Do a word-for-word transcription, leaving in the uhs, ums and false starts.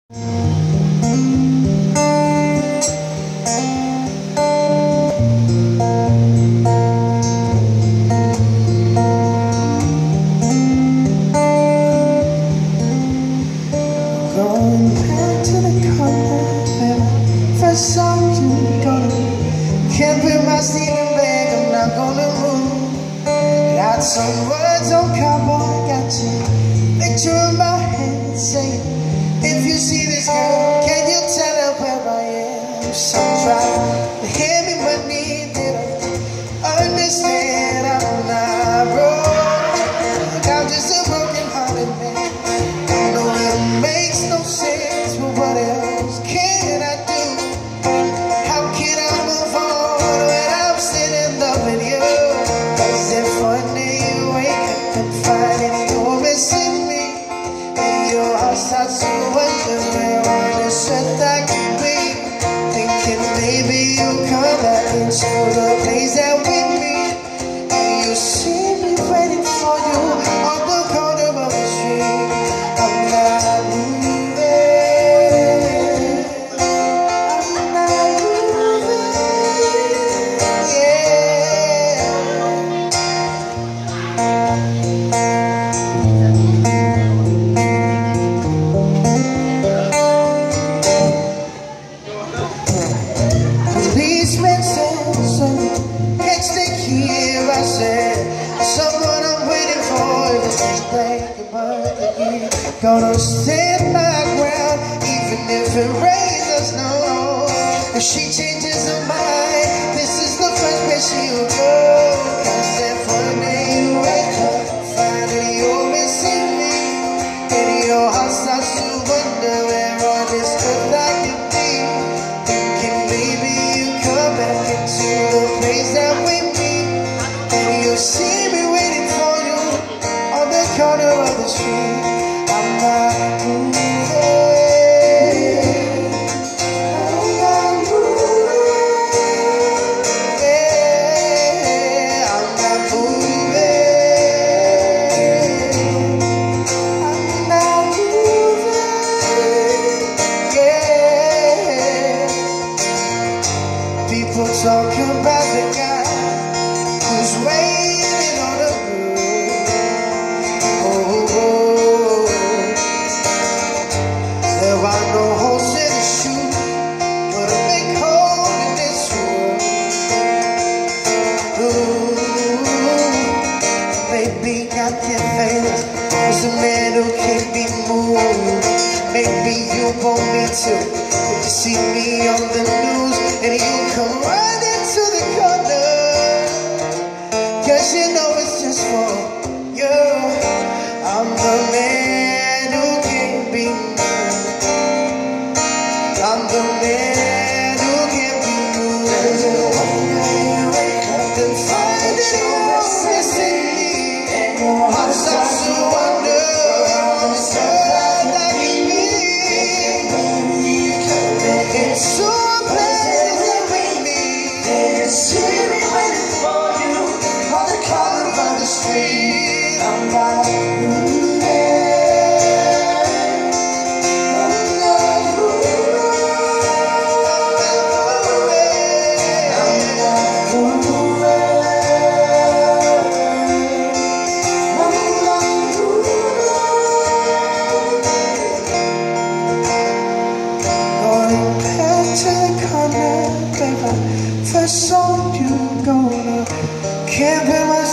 Going back to the corner where I first saw you. Gonna can't put my sleeping bag, I'm not gonna move. Got some words on cardboard, got your picture in my head saying, if you see this girl, can you tell her where I am? Some try to hand me money, they don't understand I'm not broke. I'm just a broken hearted man. I know it makes no sense, but what else can I do? How can I move on when I'm still in love with you? Cause if one day you wake up and find that you're missing me, and your heart starts to wonder where all this earth I can be, thinking maybe you'll come back into the place that we meet, and you see me waiting for you on the corner of the street. I'm not moving, I'm not moving, yeah. Policeman said, son, can't stay here. I said, someone I'm waiting for. If it's like a mother, gonna stand my ground, even if it rains or snows. If she changes her mind, this is the first place she'll go. Cause if one day you wake up, find that you're missing me, and your heart starts to wonder where all this earth I can be, thinking maybe you come back into the place that we meet, and you'll see me waiting for you on the corner of the street. I'm not moving, I'm not moving, yeah, I'm not moving, I'm not moving, yeah. People talk about the guy who's waiting on a girl. Oh, oh. There are no holes in the shoe, but a big hole in this world. Ooh, maybe not your face is a man who can't be moved. Maybe you want me to, but you see me on the news and you come right into the corner, cause you know it's just for you. I'm the man who can't be moved. I'm the man who can't be moved. You wake up and find that you're missing me, and your heart starts to wonder how this earth I can be. It's so bad that we meet, and you see me waiting for you on the corner of the street. I'm not moving, I'm not moving, I'm not moving, I'm not moving. Going back to the corner where I first saw you. Gonna can't put my